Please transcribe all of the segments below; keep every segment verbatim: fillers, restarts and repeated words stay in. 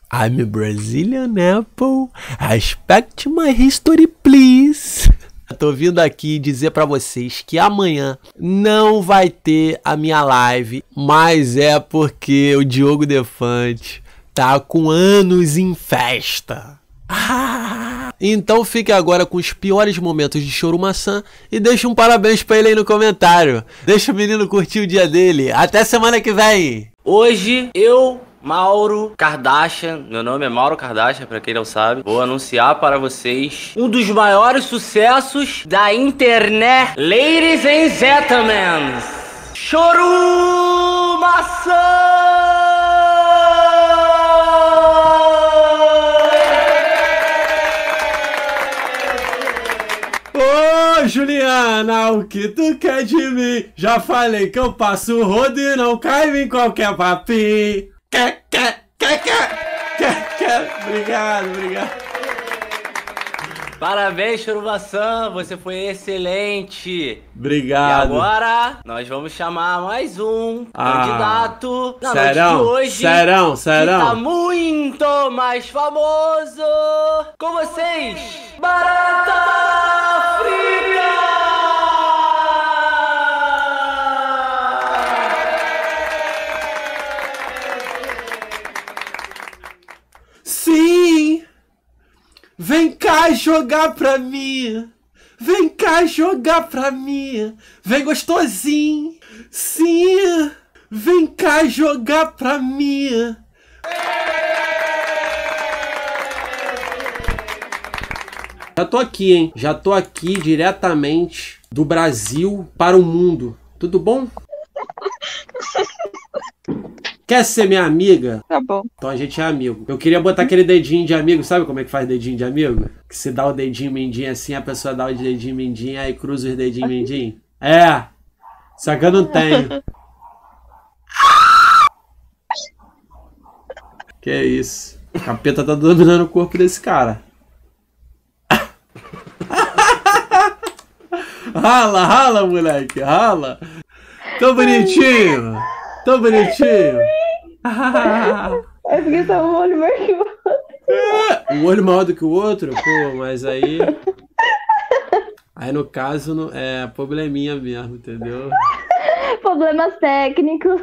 I'm a Brazilian apple. Respect my history, please. Eu tô vindo aqui dizer pra vocês que amanhã não vai ter a minha live, mas é porque o Diogo Defante tá com anos em festa. Ah! Então fique agora com os piores momentos de Choro Maçã e deixa um parabéns pra ele aí no comentário. Deixa o menino curtir o dia dele. Até semana que vem. Hoje eu, Mauro Kardashian, meu nome é Mauro Kardashian, pra quem não sabe, vou anunciar para vocês um dos maiores sucessos da internet. Ladies and gentlemen, Choro Maçã! Ô Juliana, o que tu quer de mim? Já falei que eu passo o rodo e não caio em qualquer papinho. Quer, quer, quer, quer, quer, quer. Obrigado, obrigado. Parabéns, Choro Maçã, você foi excelente. Obrigado. E agora, nós vamos chamar mais um ah, candidato na serão, noite de hoje. Serão, serão. Que tá muito mais famoso. Com vocês, Barata Frita! Sim! Vem cá jogar pra mim! Vem cá jogar pra mim! Vem gostosinho! Sim! Vem cá jogar pra mim! Já tô aqui, hein? Já tô aqui diretamente do Brasil para o mundo. Tudo bom? Quer ser minha amiga? Tá bom. Então a gente é amigo. Eu queria botar aquele dedinho de amigo. Sabe como é que faz dedinho de amigo? Que você dá o dedinho mindinho assim, a pessoa dá o dedinho mindinho, aí cruza os dedinhos mindinho. É! Só que eu não tenho. Que isso? O capeta tá dominando o corpo desse cara. Rala, rala, moleque, rala. Tão bonitinho. Tão bonitinho. É porque tá um olho maior que o outro. É, um olho maior do que o outro? Pô, mas aí... Aí no caso não, é probleminha mesmo, entendeu? Problemas técnicos.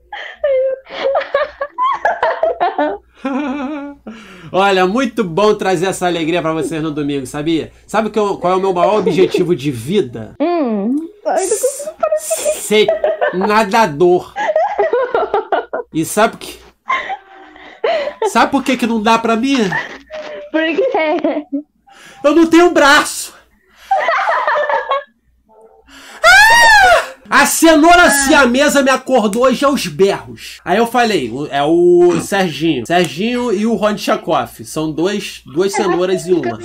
Olha, muito bom trazer essa alegria pra vocês no domingo, sabia? Sabe que eu, qual é o meu maior objetivo de vida? Hum. Ser nadador. E sabe que... Sabe por que que não dá pra mim? Por quê? Eu não tenho braço. A cenoura siamesa me acordou hoje aos berros. Aí eu falei, é o Serginho. Serginho e o Ron Tchakoff. São dois, duas cenouras em uma.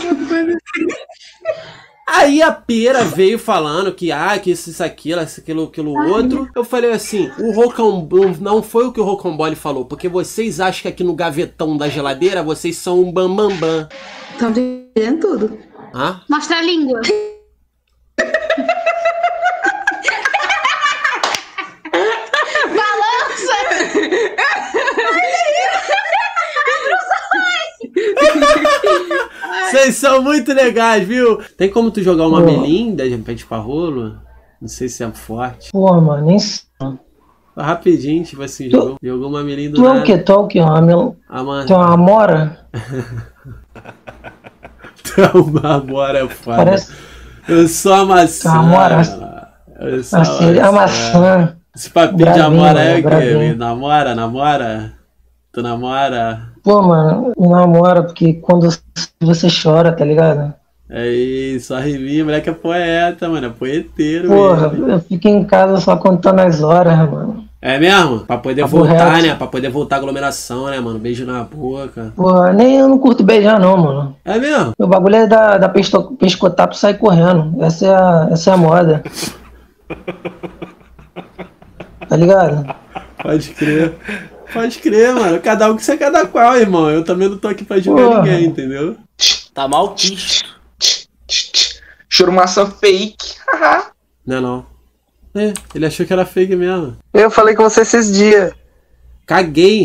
Aí a pera veio falando que, ah, que isso, isso, aquilo, isso, aquilo, aquilo, outro. Eu falei assim, o Rocambole, não foi o que o Rocambole falou, porque vocês acham que aqui no gavetão da geladeira, vocês são um bambambam. Bam, bam. Estão dizendo tudo. Hã? Mostra a língua. Vocês são muito legais, viu? Tem como tu jogar uma melinda de repente pra rolo? Não sei se é forte. Pô, mano, nem sei. Rapidinho, tipo assim, tu, jogou, jogou uma melinda. Tu é o que? Tu é o que? Uma mel... Ama... Tu é uma amora? Tu é uma amora, é foda. Parece... Eu sou a maçã. Tu é uma amora. Eu sou assim, a maçã. Esse papinho de amora é o quê? Namora, namora? Tu namora? Pô, mano, me namora porque quando você chora, tá ligado? É isso, a riminha, moleque é poeta, mano, é poeteiro. Porra, mesmo. Eu fico em casa só contando as horas, mano. É mesmo? Pra poder Papo voltar, reto. né? Pra poder voltar a aglomeração, né, mano? Beijo na boca. Porra, nem eu não curto beijar não, mano. É mesmo? Meu bagulho é da, da pesco, pescotar pra sair correndo. Essa é a, essa é a moda. Tá ligado? Pode crer. Pode crer, mano. Cada um que você é cada qual, irmão. Eu também não tô aqui pra julgar Porra. ninguém, entendeu? Tá mal quisto. Choro Maçã fake. Não é não. É, ele achou que era fake mesmo. Eu falei com você esses dias. Caguei.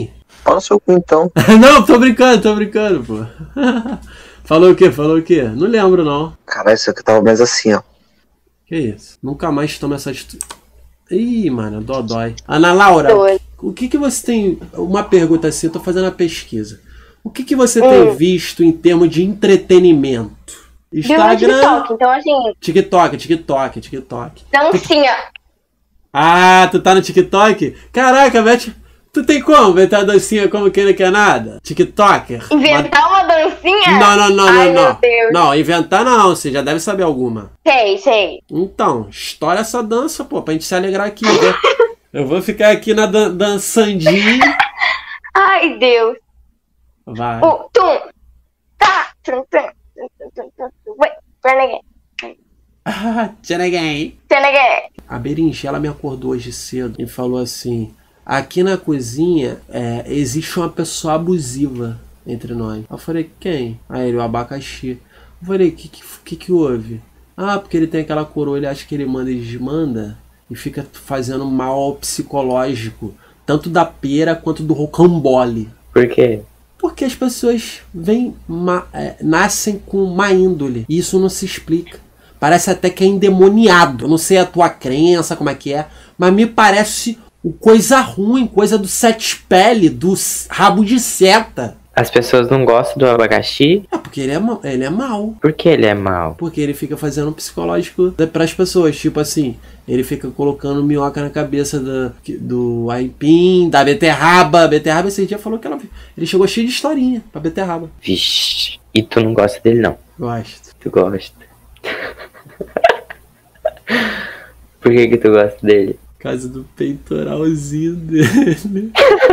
Fala seu cu então. Não, tô brincando, tô brincando, pô. Falou o quê? Falou o quê? Não lembro, não. Caralho, isso aqui tava mais assim, ó. Que isso? Nunca mais toma essa atitude. Ih, mano, dodói. Ana Laura, Dois. o que que você tem... Uma pergunta assim, eu tô fazendo a pesquisa. O que que você Hum. tem visto em termos de entretenimento? Viu no Instagram... TikTok, então assim, TikTok, TikTok, TikTok. dancinha. Ah, tu tá no TikTok? Caraca, Beth, tu tem como meter a dancinha como quem não quer nada? TikToker? Inventar uma dancinha? Não, não, não, Ai, não, meu não. Deus. Não, inventar não, você já deve saber alguma. Sei, sei. Então, estoura essa dança, pô, pra gente se alegrar aqui. Né? Eu vou ficar aqui na dan dançandinha. Ai, Deus. Vai. Um, tum. Tá. Tum, tum, tum, tum, tum, tum, tum. Wait, turn again. Ah, tchau, ninguém. Turn again. A Berinjela me acordou hoje cedo e falou assim: aqui na cozinha é, existe uma pessoa abusiva entre nós. Eu falei, quem? Aí ele, o abacaxi. Eu falei, o que, que que houve? Ah, porque ele tem aquela coroa, ele acha que ele manda e desmanda e fica fazendo mal ao psicológico, tanto da pera quanto do rocambole. Por quê? Porque as pessoas vêm, ma- é, nascem com má índole e isso não se explica. Parece até que é endemoniado. Eu não sei a tua crença, como é que é, mas me parece coisa ruim, coisa do sete pele, do s- rabo de seta. As pessoas não gostam do abacaxi? É porque ele é, ma- ele é mau. Por que ele é mau? Porque ele fica fazendo um psicológico para as pessoas. Tipo assim, ele fica colocando minhoca na cabeça do, do aipim, da beterraba. Beterraba esse dia falou que ela, ele chegou cheio de historinha pra beterraba. Vixe. E tu não gosta dele, não? Gosto. Tu gosta. Por que que tu gosta dele? Por causa do peitoralzinho dele.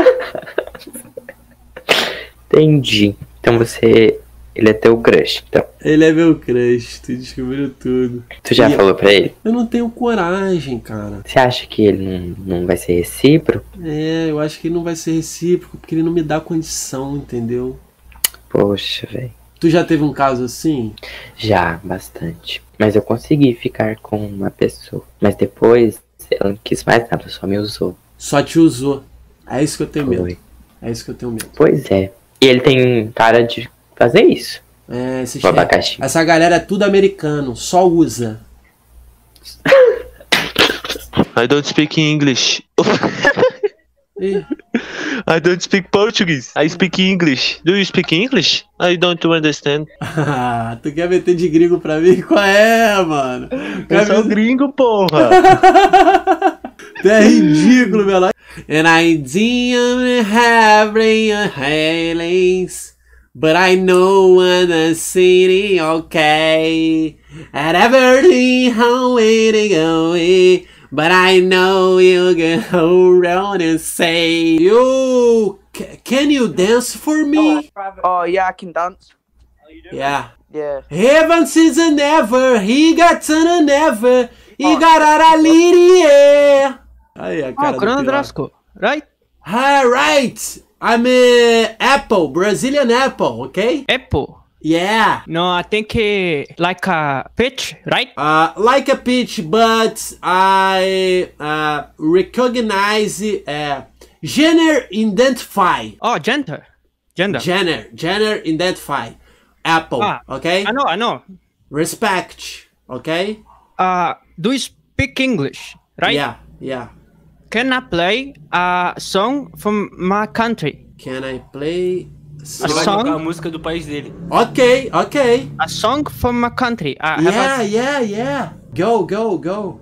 Entendi. Então você... Ele é teu crush, então. Ele é meu crush, tu descobriu tudo. Tu já E falou pra ele? Eu não tenho coragem, cara. Você acha que ele não, não vai ser recíproco? É, eu acho que ele não vai ser recíproco, porque ele não me dá condição, entendeu? Poxa, velho. Tu já teve um caso assim? Já, bastante. Mas eu consegui ficar com uma pessoa. Mas depois, ela não quis mais nada, só me usou. Só te usou. É isso que eu tenho medo. Foi. É isso que eu tenho medo. Pois é. E ele tem cara de fazer isso. É, esses O abacaxi. essa galera é tudo americano, só usa. I don't speak English. Ih, I don't speak Portuguese. I speak English. Do you speak English? I don't understand. tu quer meter de gringo pra mim? Qual é, mano? Eu Quer sou meter- gringo, porra. Tu é ridículo, meu lá. And I didn't have feelings, but I know when the city okay. And everything how it going, but I know you can hold on and say, you ca- can you dance for me? Oh yeah, I can dance. Yeah. Yeah. Heaven sees a never, he got to never, he got out a lady, yeah. Aí, a cara Oh, do Conan pior. Drasko, right? All right, I'm a Apple, Brazilian Apple, okay? Apple. Yeah, No, I think uh, like a pitch, right? uh, like a peach, but I uh, recognize uh, gender identify, Oh, gender. Gender. gender, gender identify, Apple, Ah, okay? I know, I know. Respect, okay? Uh, do you speak English, right? Yeah, yeah. Can I play a song from my country? Can I play? A Vai song? tocar a música do país dele. Okay, okay. A song from my country. Uh, have Yeah, a- yeah, yeah. Go, go, go.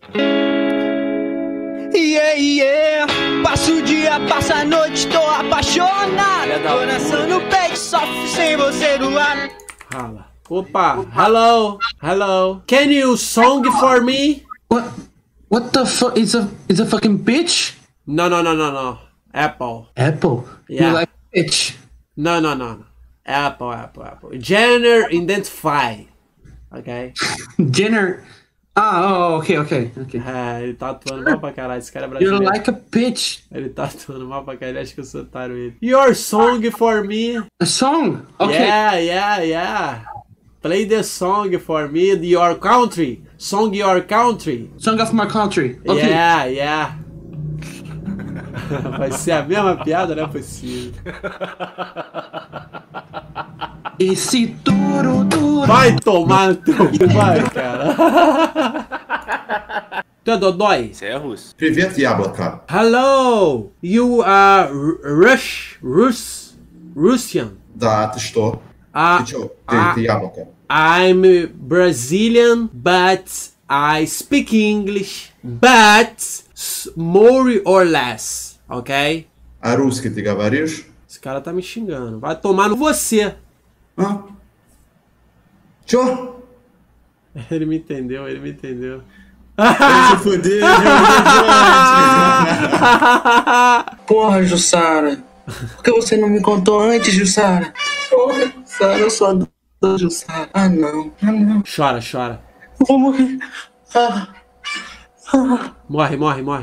Yeah, yeah. Passa o dia, passa a noite, tô apaixonado. Filha da Coração no peito, sofre sem você do lado. Rala. Opa, hello, hello. Can you song for me? What? What the fuck? It's a it's a fucking bitch. No, no, no, no, no. Apple. Apple. Yeah. You like bitch? No, no, no, no. Apple, Apple, Apple. Gender identify. Ok? Dinner. Ah, oh, okay, okay, okay. É, ele tá atuando mal pra caralho. Esse cara é You're brasileiro. like a bitch. Ele tá atuando mal pra caralho. Acho que eu sou otário ele. Your song for me. A song. Okay. Yeah, yeah, yeah. Play the song for me. The Your country. Song your country. Song of my country. Okay. Yeah, yeah. Vai ser a mesma piada? Não é possível. Esse touro duro. Vai tomar no teu cu, vai, cara. Tu é Dodói? Você é russo. Привет, яблоко. Hello, you are Rush, Rus, Russian. Да, ты что? А, Ты чё? Ты, а- ты яблоко. I'm Brazilian, but I speak English, but s- more or less, ok? А русский ты говоришь? Esse cara tá me xingando. Vai tomar no você. А? Чё? Ele me entendeu, ele me entendeu. Se fuder, Porra, Jussara. Por que você não me contou antes, Jussara? Porra, Jussara, eu sou a dor, Jussara. Ah, não. Ah, não. Chora, chora. Eu vou morrer. Ah. Ah. Morre, morre, morre.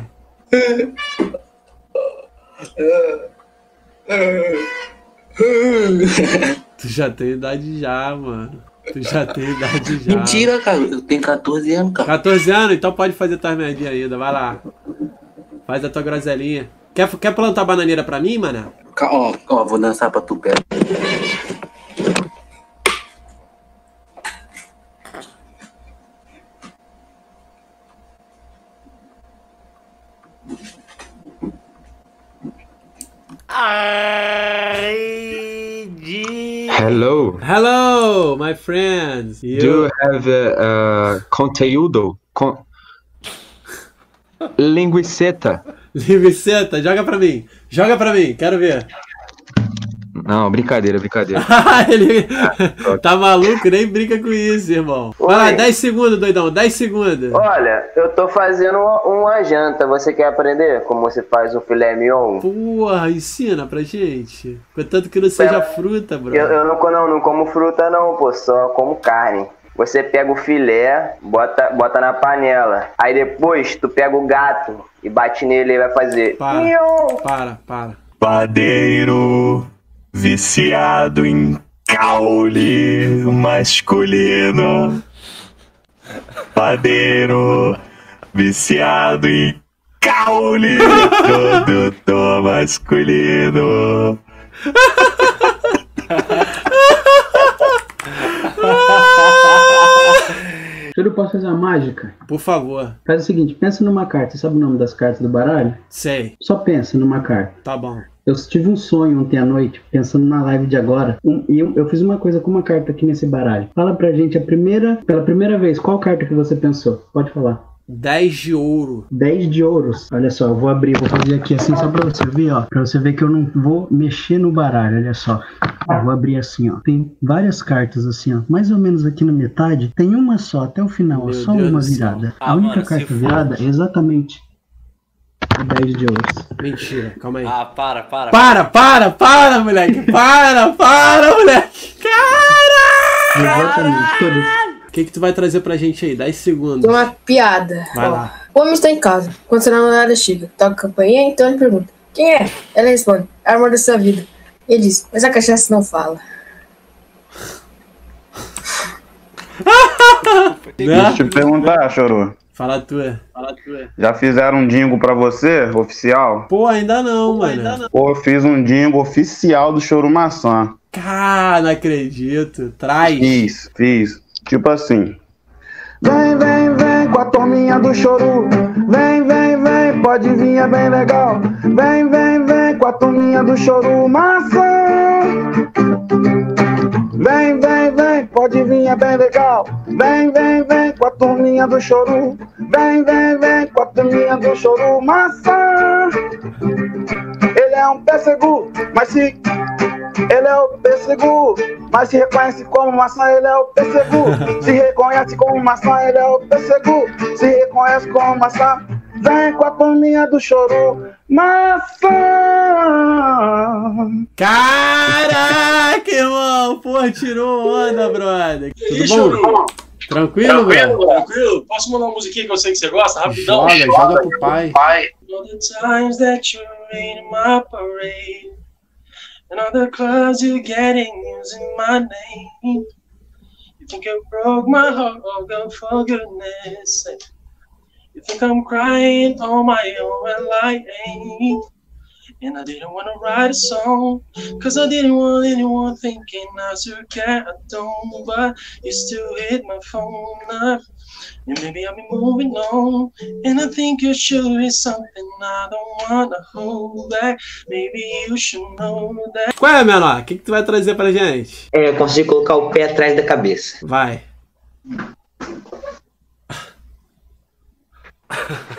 Tu já tem idade já, mano. Tu já tem idade já. Mentira, cara. Eu tenho quatorze anos, cara. quatorze anos? Então pode fazer tua merdinha ainda. Vai lá. Faz a tua groselinha. Quer, quer plantar bananeira pra mim, mano? Ca- Ó, ó, vou dançar pra tu, pera. Ai, de... Hello. Hello, my friends. You... Do you have uh, uh, conteúdo? Con... Linguiceta. Linguiceta, joga pra mim. Joga pra mim, quero ver. Não, brincadeira, brincadeira. Ele tá maluco, nem brinca com isso, irmão. Vai lá, dez segundos, doidão, dez segundos. Olha, eu tô fazendo uma, uma janta. Você quer aprender como você faz um filé mignon? Porra, ensina pra gente. Contanto que não seja fruta, bro. Eu, eu não, não, não como fruta não, pô, só como carne. Você pega o filé, bota, bota na panela. Aí depois tu pega o gato e bate nele e vai fazer. Para, mion. para, para. Padeiro viciado em caule masculino. Padeiro viciado em caule produtor masculino. Eu posso fazer uma mágica? Por favor. Faz o seguinte, pensa numa carta. Sabe o nome das cartas do baralho? Sei. Só pensa numa carta. Tá bom. Eu tive um sonho ontem à noite, pensando na live de agora, um, e eu, eu fiz uma coisa com uma carta aqui nesse baralho. Fala pra gente a primeira, pela primeira vez, qual carta que você pensou? Pode falar. dez de ouro. dez de ouros. Olha só, eu vou abrir, vou fazer aqui assim só pra você ver, ó. Pra você ver que eu não vou mexer no baralho, olha só. Eu vou abrir assim, ó. Tem várias cartas assim, ó. Mais ou menos aqui na metade. Tem uma só, até o final, ó. Só Deus uma do céu. virada. Ah, a única mano, carta se virada é exatamente o dez de ouros. Mentira, calma aí. Ah, para, para. Para, para, para, moleque. Para, para, moleque. Cara! Exatamente, todas. O que que tu vai trazer pra gente aí? dez segundos. Uma piada. Vai Ó, lá. O homem está em casa. Quando sua namorada chega, toca a campainha, então ele pergunta: quem é? Ela responde: é o amor da sua vida. Ele diz: mas a cachaça não fala. Deixa eu te perguntar, Chorô. Fala tu, fala tu. Já fizeram um jingle pra você, oficial? Pô, ainda não, mano. Ainda não. Pô, eu fiz um jingle oficial do Choro Maçã. Cara, não acredito. Traz. Fiz, fiz. Tipo assim. Vem, vem, vem com a turminha do Choru. Vem, vem, vem, pode vir, é bem legal. Vem, vem, vem com a turminha do Choru Maçã. Vem, vem, vem, pode vir, é bem legal. Vem, vem, vem com a turminha do Choru. Vem, vem, vem com a turminha do Choru Maçã. Ele é um pêssego, mas se... Ele é o pêssego, mas se reconhece como maçã, ele é o pêssego. Se reconhece como maçã, ele é o pêssego. Se reconhece como maçã, vem com a turminha do Choro Maçã. Caraca, irmão! Pô, tirou onda, brother. Tudo Ih, bom? Choro. Tranquilo, Tranquilo, velho? tranquilo. Posso mandar uma musiquinha que eu sei que você gosta? Rapidão. Joga, joga pro pai. All the times that you rain in my parade, and all the clubs you're getting using my name. You think you broke my heart, oh God, for goodness sake. You think I'm crying on my own, well I ain't. And I didn't want to write a song, cause I didn't want anyone thinking I was your cat, I don't. But you still hit my phone up, and maybe I'll be moving on. And I think you should be something I don't wanna hold back. Maybe you should know that. Qual é, menor? O que, que tu vai trazer pra gente? É, eu consigo colocar o pé atrás da cabeça. Vai.